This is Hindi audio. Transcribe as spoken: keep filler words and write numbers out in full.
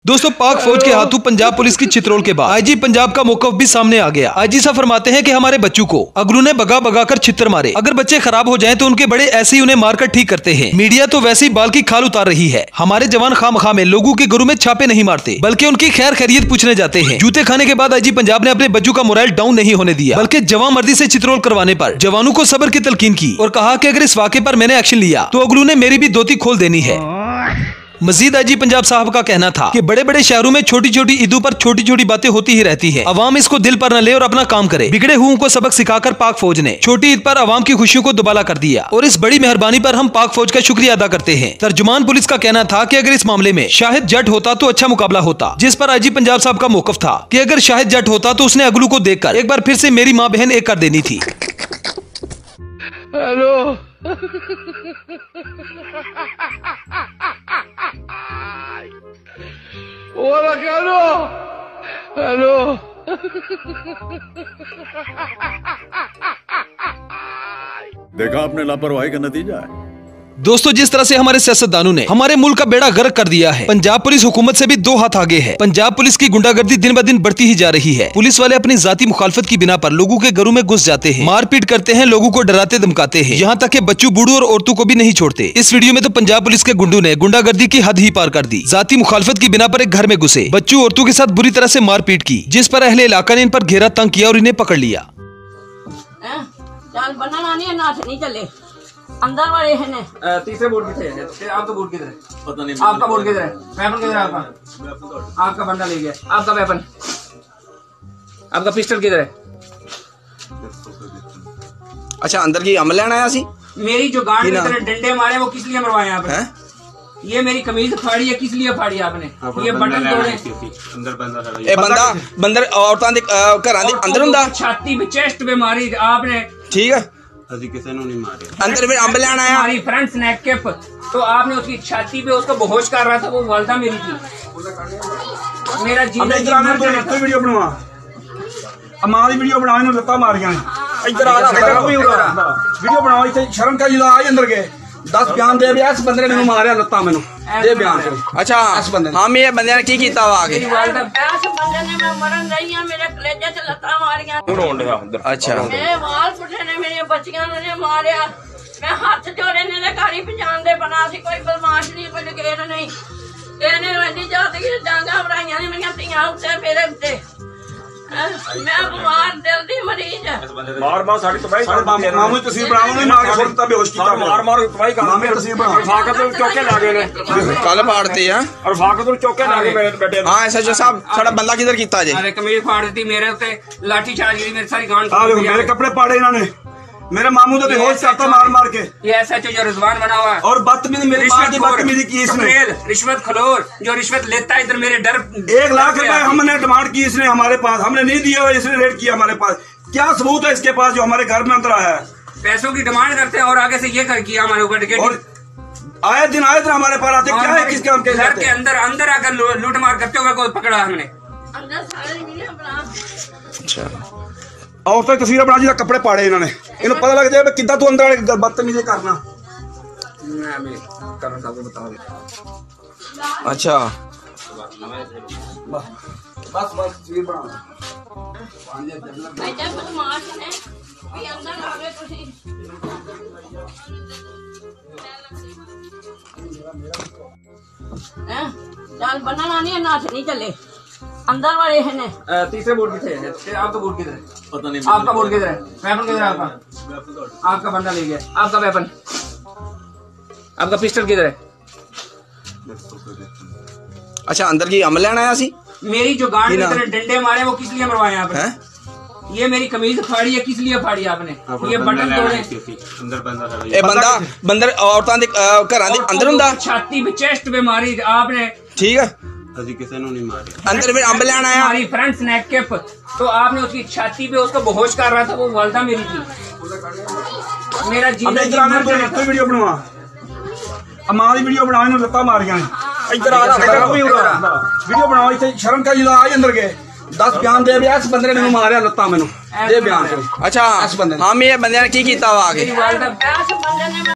दोस्तों पाक फौज के हाथों पंजाब पुलिस की चित्रोल के बाद आईजी पंजाब का मौकफ भी सामने आ गया। आईजी साहब फरमाते हैं कि हमारे बच्चों को अगलू ने भगा भगा कर छितर मारे। अगर बच्चे खराब हो जाएं तो उनके बड़े ऐसे ही उन्हें मारकर ठीक करते हैं। मीडिया तो वैसे ही बाल की खाल उतार रही है। हमारे जवान खामखा में लोगों के घरों में छापे नहीं मारते बल्कि उनकी खैर खैरियत पूछने जाते हैं। जूते खाने के बाद आईजी पंजाब ने अपने बच्चों का मोराल डाउन नहीं होने दिया बल्कि जवान मर्दी से चित्रोल करवाने पर जवानों को सब्र की तलकीन की और कहा कि अगर इस वाक़े पर मैंने एक्शन लिया तो अगलू ने मेरी भी धोती खोल देनी है। मजीद आईजी पंजाब साहब का कहना था कि बड़े बड़े शहरों में छोटी छोटी ईदों पर छोटी छोटी बातें होती ही रहती है। अवाम इसको दिल पर न ले और अपना काम करे। बिगड़े हुओं को सबक सिखाकर पाक फौज ने छोटी ईद पर अवाम की खुशियों को दुबाला कर दिया और इस बड़ी मेहरबानी पर हम पाक फौज का शुक्रिया अदा करते हैं। तर्जुमान पुलिस का कहना था कि अगर इस मामले में शाहिद जट होता तो अच्छा मुकाबला होता, जिस पर आईजी पंजाब साहब का मौकफ था कि अगर शाहिद जट होता तो उसने अगलू को देखकर एक बार फिर से मेरी माँ बहन एक कर देनी थी। Hello Hola, Carlos. Hello. देखा आपने लापरवाही का नतीजा है। दोस्तों जिस तरह से हमारे सियासतदानों ने हमारे मुल्क का बेड़ा गर्क कर दिया है, पंजाब पुलिस हुकूमत से भी दो हाथ आगे है। पंजाब पुलिस की गुंडागर्दी दिन ब दिन बढ़ती ही जा रही है। पुलिस वाले अपनी जाती मुखालफत की बिना पर लोगों के घरों में घुस जाते हैं, मारपीट करते हैं, लोगों को डराते धमकाते हैं, यहाँ तक कि बच्चों बूढ़ों और औरतों को भी नहीं छोड़ते। इस वीडियो में तो पंजाब पुलिस के गुंडों ने गुंडागर्दी की हद ही पार कर दी। जाती मुखालफत की बिना पर एक घर में घुसे, बच्चों औरतों के साथ बुरी तरह से मारपीट की, जिस पर अहले इलाका ने इन पर घेरा तंग किया और इन्हें पकड़ लिया। अंदर वाले हैं ने तीसरे बोर्ड किधर है? आपका बोर्ड किधर है? पता नहीं। आपका बोर्ड किधर है? वेपन किधर है आपका? आपका बंदा ले गया। आपका वेपन, आपका पिस्टल किधर है? अच्छा अंदर की अमल लेना आया सी। मेरी जो गांड में इतने डंडे मारे वो किस लिए मरवाए आपने? है? ये मेरी कमीज फाड़ी है, किस लिए फाड़ी आपने? ये बटन तोड़े। अंदर बंदा ए बंदा बंदर औरतां दे घरां दे अंदर हुंदा, छाती पे चेस्ट पे मारी आपने। ठीक है, अजी किसी ने नहीं मारे। अंदर फिर अम्ब लेना आया। हमारी फ्रंट स्नैक कैप तो आपने उसकी छाती पे उसको बेहोश कर रहा था, वो वालदा मेरी थी। मेरा जीना वीडियो बनवा अमां दी वीडियो बना इन्होंने लत्ता मारियां इधर आ रहा वीडियो बनाओ इथे शर्म का जिला आ अंदर के दस बयान दे भी इस बंदे ने मैनू मारिया लत्ता मैनू दे बयान से। अच्छा इस बंदे हम ये बंदे ने की कीता वा आगे? इस बंदे ने मैं मरन रही हां, मेरे कलेजे ते लत्ता मारियां। अच्छा मेरे वाल पुटे ने, मेरी बच्चियां ने मारिया। मैं हाथ जोड़े ने ते गाड़ी पहचान दे बना सी, कोई बदमाश नहीं, कोई लकेर नहीं। ਇਹਨੇ ਵੱਡੀ ਜਾਤੀ ਦੀ ਡਾਂਗਾ ਬਣਾਈਆਂ ਨੇ ਮੇਰੀਆਂ ਧੀਆਂ ਉੱਤੇ ਮੇਰੇ ਉੱਤੇ। मैं बीमार दिल दी मरीज है। मार मार साड़ी तबाही कर मामू मामू तस्वीर बनाओ ने मार के छोड़ता बेहोश कीता मार मार तबाही कर मामू तस्वीर बनाओ फाका तो चौके लागे ने कल फाड़ते हैं और फाका तो चौके लागे मेरे बेटे। हां एसएचओ साहब साडा बंदा किधर कीता जे? अरे कमीज फाड़ दी मेरे ऊते, लाठी चार्ज की मेरी सारी गांड। आ देखो मेरे कपड़े पाड़े इन्होंने, मेरे मामू तो बेहोश करता मार मार के। ये एसएचओ जो रिजवान बना हुआ है और बदतमीजी मेरी मां की बदतमीजी की इसने। रिश्वत खलोर जो रिश्वत लेता है इधर मेरे डर। एक लाख रुपए हमने डिमांड की इसने हमारे पास, हमने नहीं दिया और इसने रेड किया हमारे पास। क्या सबूत है इसके पास जो हमारे घर में अंदर आया है? पैसों की डिमांड करते हैं और आगे से ये कर किया हमारे ऊपर टिकट। और आए दिन आए दिन हमारे पास आते, क्या है किस काम के? घर के अंदर अंदर आकर लूट मार करते हुए कोई पकड़ा हमने। अच्छा और तो तस्वीर बना जी कपड़े पाड़े इन्होंने, इन्हें पता लग जाए किदा तू अंदर वाले बदतमीजी करना। अच्छा बस बस तस्वीर बना बदमाश ने भी अंदर आ गए तुसी। हैं चल बनना नहीं है, नाच नहीं चले। अंदर वाले हैं ने तीसरे बोर्ड किधर है? आपका बोर्ड किधर है? पता नहीं। आपका बोर्ड किधर है? वेपन किधर है आपका? आपका बंदा ले गया। आपका वेपन, आपका पिस्टल किधर है? अच्छा अंदर की अमल लेना आया सी। मेरी जो गांड में इतने डंडे मारे वो किस लिए मरवाए आपने? ये मेरी कमीज फाड़ी है, किस लिए फाड़ी आपने? ये बटन तोड़े। अंदर बंदा ए बंदा बंदर औरतां दे घरां दे अंदर हुंदा, छाती पे चेस्ट पे मारी आपने। ठीक है, अजी किसी ने नहीं मारे। अंदर फिर अम्ब लेना आया। हमारी फ्रंट स्नैक कैप तो आपने उसकी छाती पे उसको बेहोश कर रहा था, वो वालदा मेरी थी। मेरा जीना वीडियो बनवा अमां दी वीडियो बना इन्होंने लत्ता मारियां इधर आ रहा वीडियो बनाओ इथे शर्म का जिला आ अंदर के दस बयान दे भी इस बंदे ने मैनू मारिया लत्ता मैनू दे बयान से। अच्छा हम ये बंदे ने की कीता वा आगे?